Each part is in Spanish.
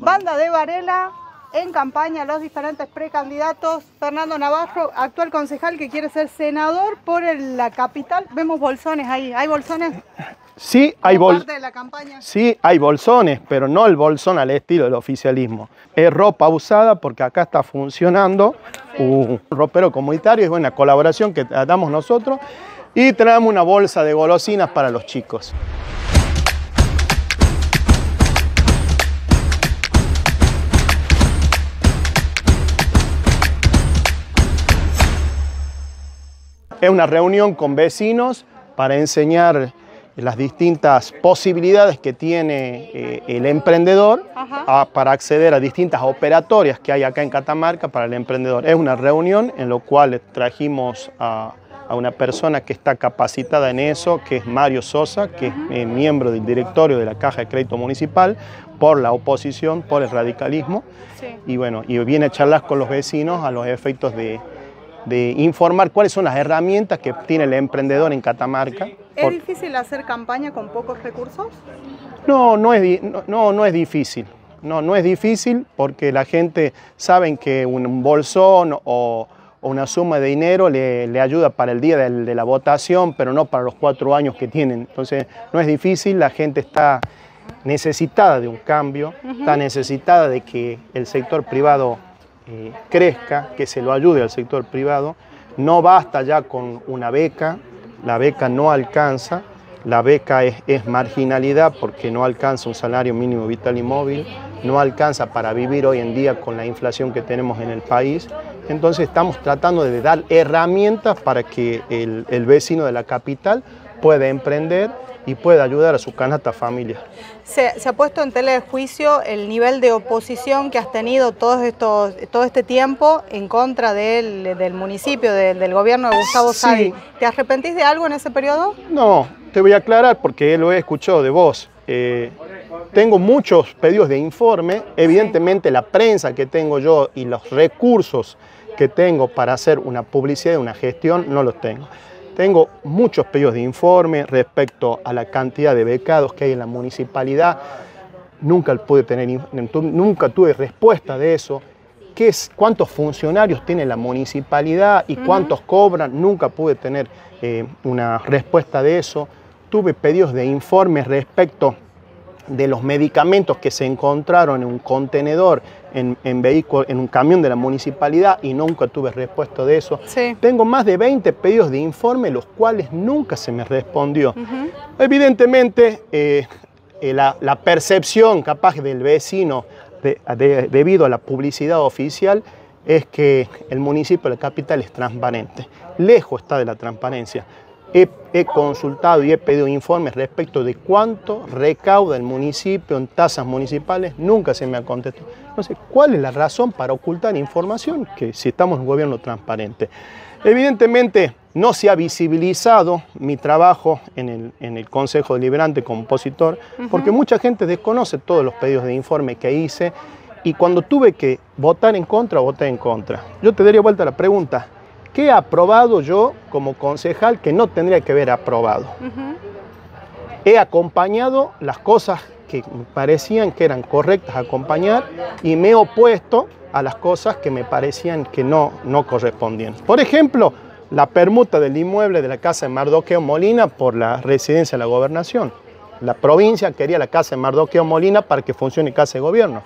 Banda de Varela, en campaña los diferentes precandidatos. Fernando Navarro, actual concejal que quiere ser senador por la capital. Vemos bolsones ahí. ¿Hay bolsones? Sí, hay parte de la campaña. Sí, hay bolsones, pero no el bolsón al estilo del oficialismo. Es ropa usada porque acá está funcionando un ropero comunitario, es una colaboración que damos nosotros y traemos una bolsa de golosinas para los chicos. Es una reunión con vecinos para enseñar las distintas posibilidades que tiene el emprendedor para acceder a distintas operatorias que hay acá en Catamarca para el emprendedor. Es una reunión en la cual trajimos a una persona que está capacitada en eso, que es Mario Sosa, que es miembro del directorio de la Caja de Crédito Municipal, por la oposición, por el radicalismo. Sí. Y bueno, y viene a charlar con los vecinos a los efectos de informar cuáles son las herramientas que tiene el emprendedor en Catamarca. ¿Es difícil hacer campaña con pocos recursos? No es difícil. No es difícil porque la gente sabe que un bolsón o una suma de dinero le ayuda para el día de la votación, pero no para los 4 años que tienen. Entonces no es difícil, la gente está necesitada de un cambio, está necesitada de que el sector privado crezca, que se lo ayude al sector privado. No basta ya con una beca, la beca no alcanza, la beca es marginalidad porque no alcanza un salario mínimo vital y móvil, no alcanza para vivir hoy en día con la inflación que tenemos en el país. Entonces estamos tratando de dar herramientas para que el vecino de la capital pueda emprender y pueda ayudar a su canasta familiar. Se ha puesto en tela de juicio el nivel de oposición que has tenido todo este tiempo en contra del municipio, del gobierno de Gustavo Sadi. ¿Te arrepentís de algo en ese periodo? No, te voy a aclarar porque lo he escuchado de vos. Tengo muchos pedidos de informe, evidentemente la prensa que tengo yo y los recursos que tengo para hacer una publicidad y una gestión no los tengo. Tengo muchos pedidos de informe respecto a la cantidad de becados que hay en la municipalidad. Nunca tuve respuesta de eso. ¿Cuántos funcionarios tiene la municipalidad y cuántos cobran? Nunca pude tener una respuesta de eso. Tuve pedidos de informe respecto de los medicamentos que se encontraron en un contenedor, en un camión de la municipalidad y nunca tuve respuesta de eso. Sí. Tengo más de 20 pedidos de informe, los cuales nunca se me respondió. Evidentemente, la percepción capaz del vecino debido a la publicidad oficial es que el municipio de la capital es transparente. Lejos está de la transparencia. He consultado y he pedido informes respecto de cuánto recauda el municipio en tasas municipales, nunca se me ha contestado. No sé, ¿cuál es la razón para ocultar información? Que si estamos en un gobierno transparente. Evidentemente no se ha visibilizado mi trabajo en el Consejo Deliberante como opositor, porque mucha gente desconoce todos los pedidos de informe que hice y cuando tuve que votar en contra, voté en contra. Yo te daría vuelta la pregunta. ¿Qué he aprobado yo como concejal que no tendría que haber aprobado? He acompañado las cosas que me parecían que eran correctas acompañar y me he opuesto a las cosas que me parecían que no correspondían. Por ejemplo, la permuta del inmueble de la casa de Mardoqueo Molina por la residencia de la gobernación. La provincia quería la casa de Mardoqueo Molina para que funcione casa de gobierno.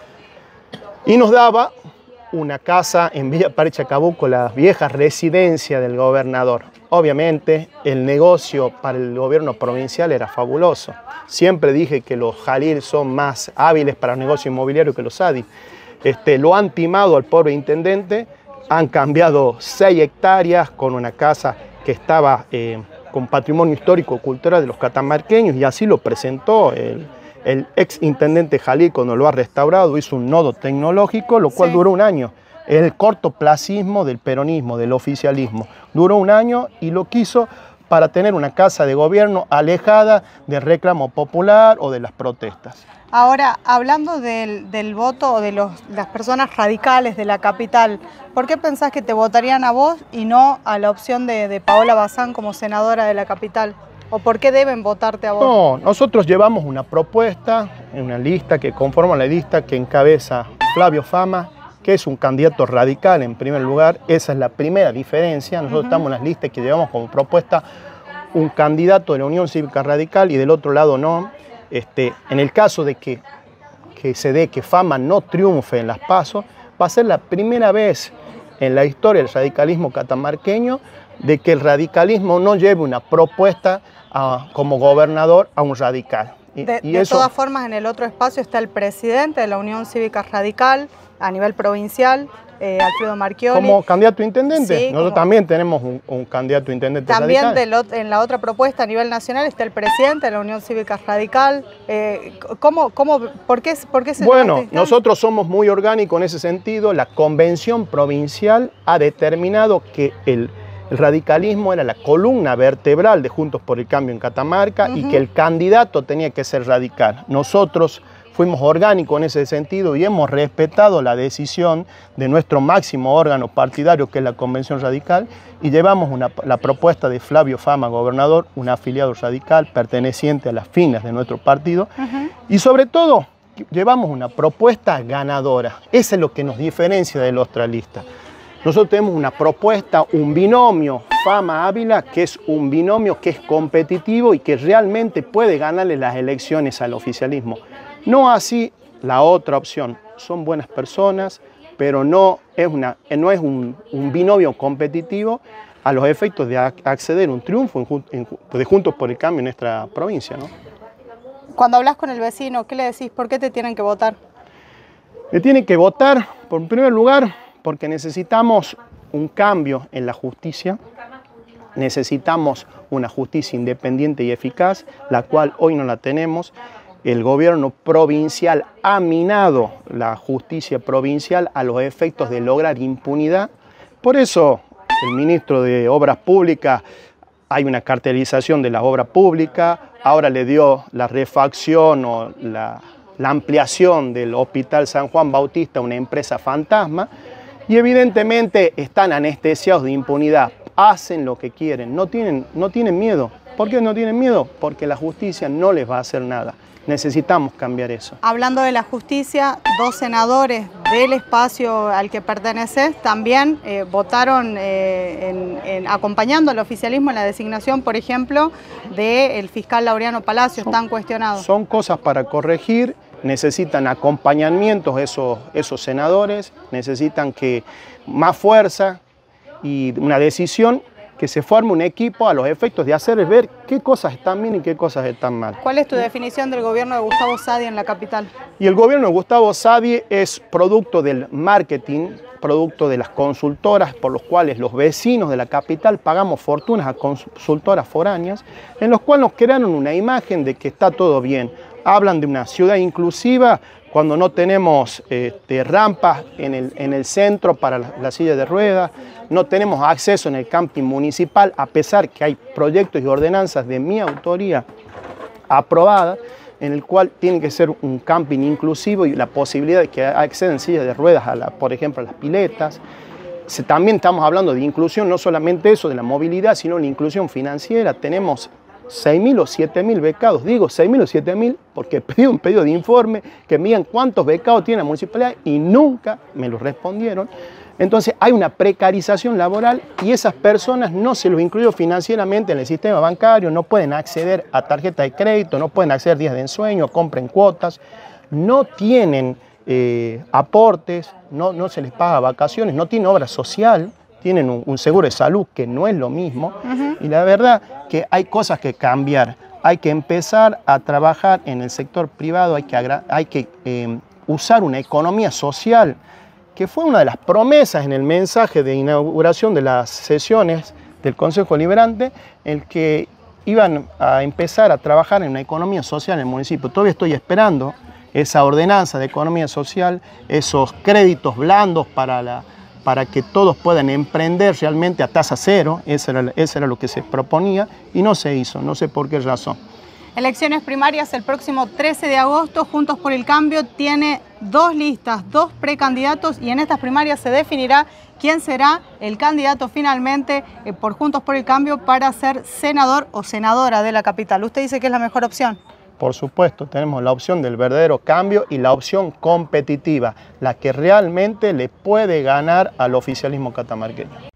Y nos daba una casa en Villa Parichacabuco, la vieja residencia del gobernador. Obviamente el negocio para el gobierno provincial era fabuloso. Siempre dije que los Jalil son más hábiles para el negocio inmobiliario que los Sadi. Lo han timado al pobre intendente, han cambiado 6 hectáreas con una casa que estaba con patrimonio histórico cultural de los catamarqueños y así lo presentó el ex intendente Jalil cuando lo ha restaurado, hizo un nodo tecnológico, lo cual duró un año. El cortoplacismo del peronismo, del oficialismo. Duró un año y lo quiso para tener una casa de gobierno alejada del reclamo popular o de las protestas. Ahora, hablando del voto de las personas radicales de la capital, ¿por qué pensás que te votarían a vos y no a la opción de Paola Bazán como senadora de la capital? ¿O por qué deben votarte a vos? No, nosotros llevamos una propuesta, una lista que conforma la lista que encabeza Flavio Fama, que es un candidato radical en primer lugar. Esa es la primera diferencia. Nosotros estamos en las listas que llevamos como propuesta un candidato de la Unión Cívica Radical y del otro lado no. En el caso de que se dé que Fama no triunfe en las PASO, va a ser la primera vez en la historia del radicalismo catamarqueño de que el radicalismo no lleve una propuesta como gobernador a un radical. De todas formas, en el otro espacio está el presidente de la Unión Cívica Radical a nivel provincial, Alfredo Marchioli. Como candidato a intendente. Sí, nosotros también tenemos un candidato a intendente también radical. En la otra propuesta a nivel nacional está el presidente de la Unión Cívica Radical. ¿Por qué se Bueno, nosotros somos muy orgánicos en ese sentido. La convención provincial ha determinado que el radicalismo era la columna vertebral de Juntos por el Cambio en Catamarca y que el candidato tenía que ser radical. Nosotros fuimos orgánicos en ese sentido y hemos respetado la decisión de nuestro máximo órgano partidario, que es la Convención Radical, y llevamos la propuesta de Flavio Fama, gobernador, un afiliado radical perteneciente a las filas de nuestro partido, y sobre todo llevamos una propuesta ganadora. Eso es lo que nos diferencia de la otra lista. Nosotros tenemos una propuesta, un binomio Fama-Ávila, que es un binomio que es competitivo y que realmente puede ganarle las elecciones al oficialismo. No así la otra opción. Son buenas personas, pero no es un binomio competitivo a los efectos de acceder a un triunfo de Juntos por el Cambio en nuestra provincia, ¿no? Cuando hablas con el vecino, ¿qué le decís? ¿Por qué te tienen que votar? Le tienen que votar, en primer lugar, porque necesitamos un cambio en la justicia, necesitamos una justicia independiente y eficaz, la cual hoy no la tenemos. El gobierno provincial ha minado la justicia provincial a los efectos de lograr impunidad. Por eso el ministro de Obras Públicas, hay una cartelización de las obras públicas, ahora le dio la refacción o la ampliación del Hospital San Juan Bautista a una empresa fantasma, y evidentemente están anestesiados de impunidad, hacen lo que quieren, no tienen miedo. ¿Por qué no tienen miedo? Porque la justicia no les va a hacer nada. Necesitamos cambiar eso. Hablando de la justicia, 2 senadores del espacio al que perteneces también votaron acompañando al oficialismo en la designación, por ejemplo, del fiscal Laureano Palacio. Están cuestionados. Son cosas para corregir. Necesitan acompañamientos esos senadores, necesitan más fuerza y una decisión, que se forme un equipo a los efectos de hacerles ver qué cosas están bien y qué cosas están mal. ¿Cuál es tu definición del gobierno de Gustavo Sadi en la capital? Y el gobierno de Gustavo Sadi es producto del marketing, producto de las consultoras por los cuales los vecinos de la capital pagamos fortunas a consultoras foráneas, en los cuales nos crearon una imagen de que está todo bien. Hablan de una ciudad inclusiva cuando no tenemos rampas en el centro para la silla de ruedas, no tenemos acceso en el camping municipal, a pesar que hay proyectos y ordenanzas de mi autoría aprobadas, en el cual tiene que ser un camping inclusivo y la posibilidad de que accedan sillas de ruedas, por ejemplo, a las piletas. También estamos hablando de inclusión, no solamente eso de la movilidad, sino la inclusión financiera. Tenemos 6.000 o 7.000 becados, digo 6.000 o 7.000 porque pedí un pedido de informe que me digan cuántos becados tiene la municipalidad y nunca me lo respondieron. Entonces hay una precarización laboral y esas personas no se los incluyo financieramente en el sistema bancario, no pueden acceder a tarjeta de crédito, no pueden acceder a días de ensueño, compren cuotas, no tienen aportes, no se les paga vacaciones, no tienen obra social, tienen un seguro de salud que no es lo mismo. Y la verdad que hay cosas que cambiar, hay que empezar a trabajar en el sector privado, hay que usar una economía social, que fue una de las promesas en el mensaje de inauguración de las sesiones del Consejo Liberante, el que iban a empezar a trabajar en una economía social en el municipio. Todavía estoy esperando esa ordenanza de economía social, esos créditos blandos para que todos puedan emprender realmente a tasa cero. Eso era lo que se proponía y no se hizo, no sé por qué razón. Elecciones primarias el próximo 13 de agosto, Juntos por el Cambio tiene 2 listas, 2 precandidatos y en estas primarias se definirá quién será el candidato finalmente por Juntos por el Cambio para ser senador o senadora de la capital. ¿Usted dice que es la mejor opción? Por supuesto, tenemos la opción del verdadero cambio y la opción competitiva, la que realmente le puede ganar al oficialismo catamarqueño.